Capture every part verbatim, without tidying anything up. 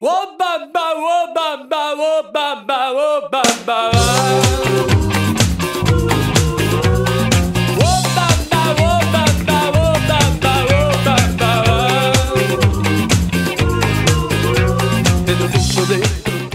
Oh, ba, ba, oh, ba, ba, oh, ba, ba, oh, ba, ba. Oh, ba, ba, oh, ba, ba, oh, ba, ba, oh, ba, ba. En el mundo de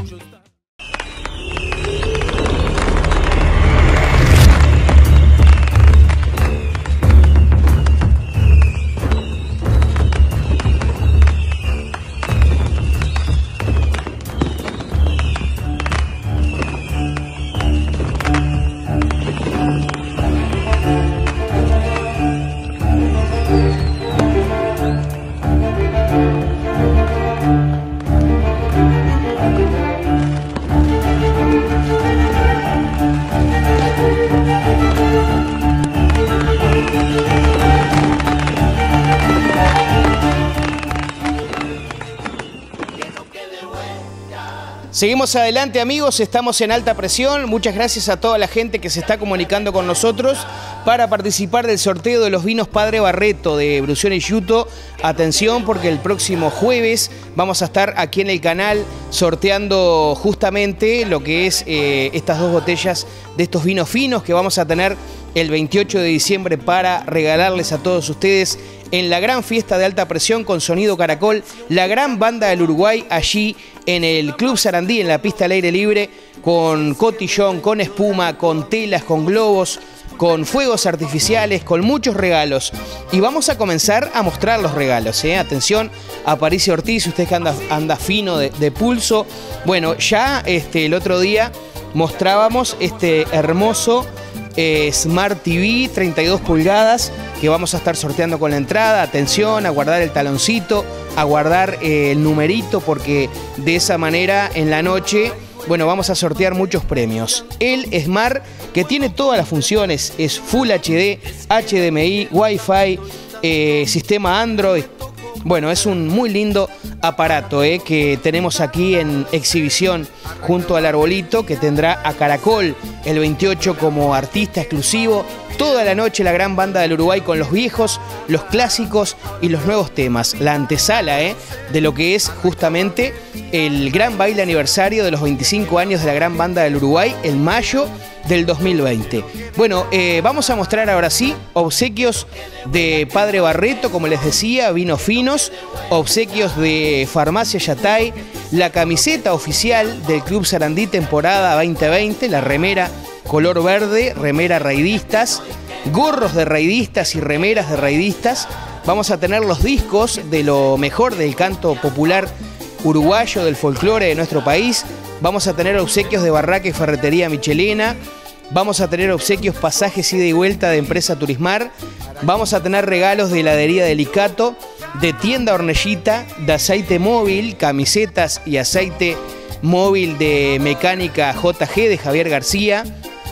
Seguimos adelante, amigos, estamos en alta presión. Muchas gracias a toda la gente que se está comunicando con nosotros para participar del sorteo de los vinos Padre Barreto de Brucione y Yuto. Atención, porque el próximo jueves vamos a estar aquí en el canal sorteando justamente lo que es eh, estas dos botellas de estos vinos finos que vamos a tener el veintiocho de diciembre para regalarles a todos ustedes en la gran fiesta de alta presión con Sonido Caracol, la gran banda del Uruguay allí en el Club Sarandí, en la pista al aire libre, con cotillón, con espuma, con telas, con globos, con fuegos artificiales, con muchos regalos. Y vamos a comenzar a mostrar los regalos, ¿eh? Atención a Aparicio Ortiz, usted que anda, anda fino de, de pulso. Bueno, ya este, el otro día mostrábamos este hermoso eh, Smart T V treinta y dos pulgadas que vamos a estar sorteando con la entrada. Atención a guardar el taloncito, a guardar eh, el numerito, porque de esa manera en la noche, bueno, vamos a sortear muchos premios. El Smart, que tiene todas las funciones, es Full H D, H D M I, Wi-Fi, eh, sistema Android. Bueno, es un muy lindo aparato eh, que tenemos aquí en exhibición junto al arbolito, que tendrá a Caracol el veintiocho como artista exclusivo. Toda la noche la gran banda del Uruguay con los viejos, los clásicos y los nuevos temas. La antesala eh, de lo que es justamente el gran baile aniversario de los veinticinco años de la gran banda del Uruguay en mayo del dos mil veinte. Bueno, eh, vamos a mostrar ahora sí obsequios de Padre Barreto, como les decía, vinos finos, obsequios de Farmacia Yatay, la camiseta oficial del Club Sarandí temporada veinte veinte, la remera color verde, remera raidistas, gorros de raidistas y remeras de raidistas. Vamos a tener los discos de lo mejor del canto popular uruguayo, del folclore de nuestro país. Vamos a tener obsequios de Barraca y Ferretería Michelena. Vamos a tener obsequios pasajes ida y vuelta de Empresa Turismar. Vamos a tener regalos de heladería Delicato, de Tienda Hornellita, de aceite móvil, camisetas y aceite móvil de Mecánica J G de Javier García.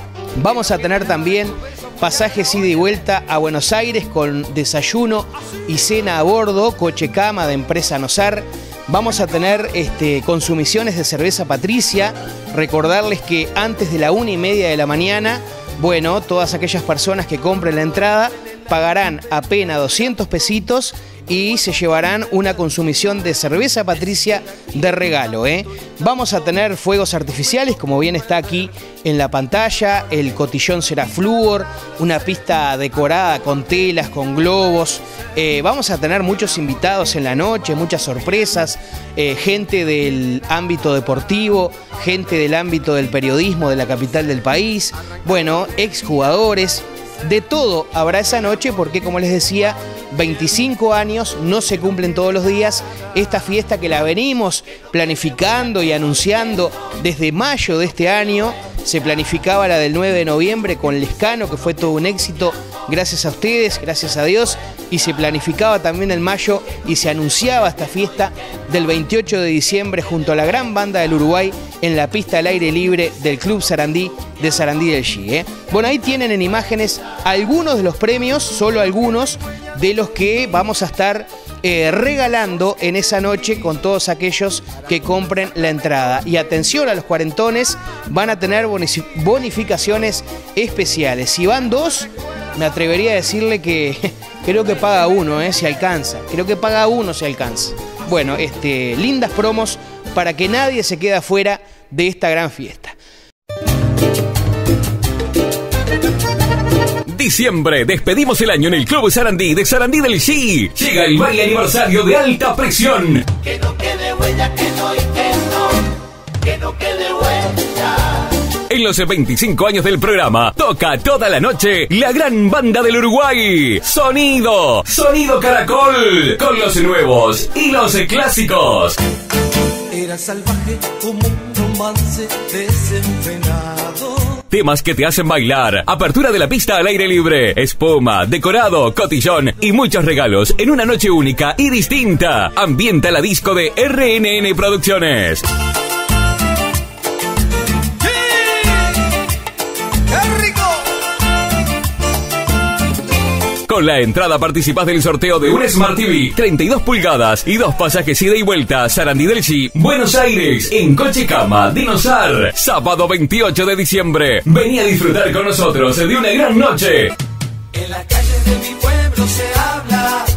Vamos a tener también pasajes ida y vuelta a Buenos Aires con desayuno y cena a bordo, coche cama de Empresa Nosar. Vamos a tener este, consumiciones de cerveza Patricia. Recordarles que antes de la una y media de la mañana, bueno, todas aquellas personas que compren la entrada pagarán apenas doscientos pesitos y se llevarán una consumición de cerveza Patricia de regalo, ¿eh? Vamos a tener fuegos artificiales, como bien está aquí en la pantalla. El cotillón será flúor, una pista decorada con telas, con globos. Eh, vamos a tener muchos invitados en la noche, muchas sorpresas, eh, gente del ámbito deportivo, gente del ámbito del periodismo de la capital del país, bueno, exjugadores. De todo habrá esa noche porque, como les decía, veinticinco años no se cumplen todos los días. Esta fiesta que la venimos planificando y anunciando desde mayo de este año. Se planificaba la del nueve de noviembre con Lescano, que fue todo un éxito, gracias a ustedes, gracias a Dios. Y se planificaba también en mayo y se anunciaba esta fiesta del veintiocho de diciembre junto a la gran banda del Uruguay en la pista al aire libre del Club Sarandí de Sarandí del G. ¿eh? Bueno, ahí tienen en imágenes algunos de los premios, solo algunos de los que vamos a estar eh, regalando en esa noche con todos aquellos que compren la entrada. Y atención a los cuarentones, van a tener bonificaciones especiales. Si van dos, me atrevería a decirle que creo que paga uno, eh, si alcanza. Creo que paga uno si alcanza. bueno, este, lindas promos para que nadie se quede afuera de esta gran fiesta. Diciembre, despedimos el año en el Club Sarandí de Sarandí del Chi. Llega el baile aniversario de Alta Presión. Que no quede huella, que no y que no, que no quede huella. En los veinticinco años del programa, toca toda la noche la gran banda del Uruguay. Sonido, Sonido Caracol, con los nuevos y los clásicos. Era salvaje como un romance desenfrenado. Temas que te hacen bailar, apertura de la pista al aire libre, espuma, decorado, cotillón y muchos regalos en una noche única y distinta. Ambienta la disco de R N N Producciones. Con la entrada participás del sorteo de un Smart T V treinta y dos pulgadas y dos pasajes ida y vuelta a Sarandí del Chi, Buenos Aires, en Coche Cama, Dinosar. Sábado veintiocho de diciembre. Vení a disfrutar con nosotros de una gran noche. En las calles de mi pueblo se habla